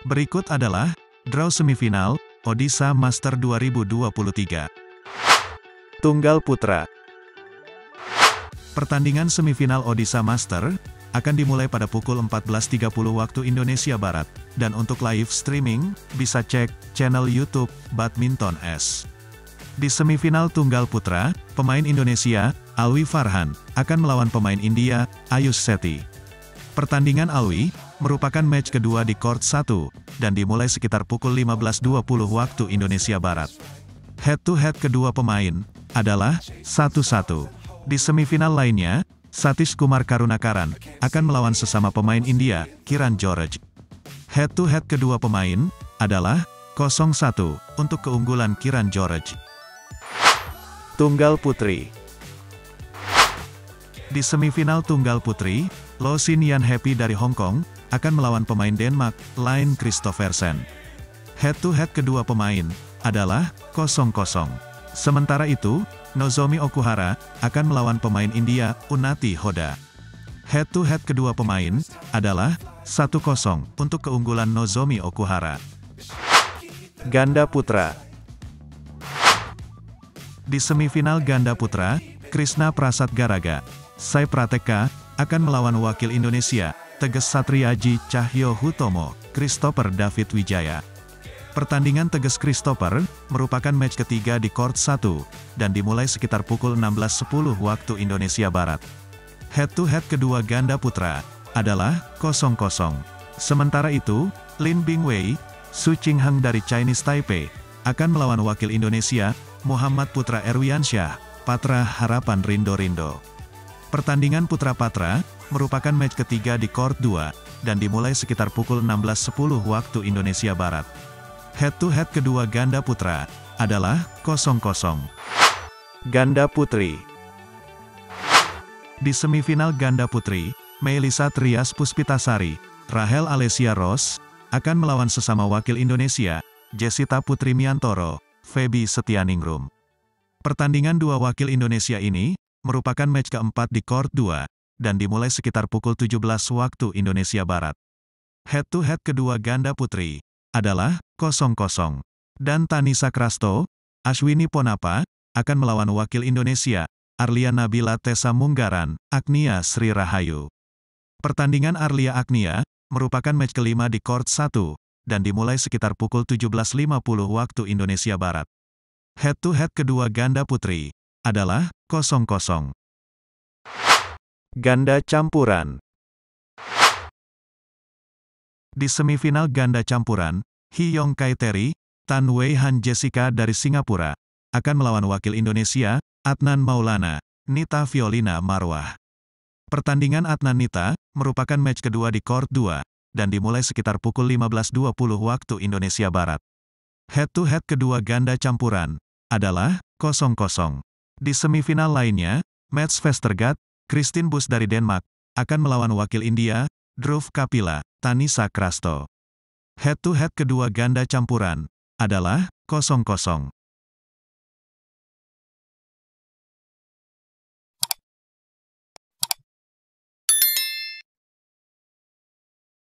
Berikut adalah draw semifinal Odisha Master 2023. Tunggal putra. Pertandingan semifinal Odisha Master akan dimulai pada pukul 14.30 waktu Indonesia Barat, dan untuk live streaming bisa cek channel YouTube Badminton S. Di semifinal tunggal putra, pemain Indonesia Alwi Farhan akan melawan pemain India Ayush Sethi. Pertandingan Alwi merupakan match kedua di court 1 dan dimulai sekitar pukul 15.20 waktu Indonesia Barat. Head-to-head kedua pemain adalah 1-1. Di semifinal lainnya, Satish Kumar Karunakaran akan melawan sesama pemain India, Kiran George. Head-to-head kedua pemain adalah 0-1 untuk keunggulan Kiran George. Tunggal putri. Di semifinal tunggal putri, Lo Sin Yan Happy dari Hong Kong akan melawan pemain Denmark, Line Kristoffersen. Head-to-head kedua pemain adalah 0-0. Sementara itu, Nozomi Okuhara akan melawan pemain India, Unnati Hoda. Head-to-head kedua pemain adalah 1-0 untuk keunggulan Nozomi Okuhara. Ganda putra. Di semifinal ganda putra, Krishna Prasad Garaga, Sai Prateka akan melawan wakil Indonesia, Teges Satriaji Cahyo Hutomo, Christopher David Wijaya. Pertandingan Teges Christopher merupakan match ketiga di court 1 dan dimulai sekitar pukul 16.10 waktu Indonesia Barat. Head-to-head kedua ganda putra adalah 0-0. Sementara itu, Lin Bingwei, Su Qingheng dari Chinese Taipei akan melawan wakil Indonesia, Muhammad Putra Erwiansyah, Patra Harapan Rindo-Rindo. Pertandingan Putra Patra merupakan match ketiga di court 2 dan dimulai sekitar pukul 16.10 waktu Indonesia Barat. Head-to-head kedua ganda putra adalah 0-0. Ganda putri. Di semifinal ganda putri, Melisa Trias Puspitasari, Rahel Alessia Ross akan melawan sesama wakil Indonesia, Jessita Putri Miantoro, Feby Setianingrum. Pertandingan dua wakil Indonesia ini merupakan match keempat di court 2 dan dimulai sekitar pukul 17 waktu Indonesia Barat. Head-to-head kedua ganda putri adalah 0-0. Dan Tanisa Krasto, Ashwini Ponapa akan melawan wakil Indonesia, Arlia Nabila Tessa Munggaran, Agnia Sri Rahayu. Pertandingan Arlia Agnia merupakan match kelima di court 1 dan dimulai sekitar pukul 17.50 waktu Indonesia Barat. Head-to-head kedua ganda putri adalah 0-0. Ganda campuran. Di semifinal ganda campuran, Hee Yong Kai Terry, Tan Wei Han Jessica dari Singapura akan melawan wakil Indonesia, Adnan Maulana, Nita Violina Marwah. Pertandingan Adnan Nita merupakan match kedua di court 2 dan dimulai sekitar pukul 15.20 waktu Indonesia Barat. Head-to-head kedua ganda campuran adalah 0-0. Di semifinal lainnya, Mats Vestergaard, Christine Busch dari Denmark akan melawan wakil India, Dhruv Kapila, Tanisa Krasto. Head-to-head kedua ganda campuran adalah 0-0.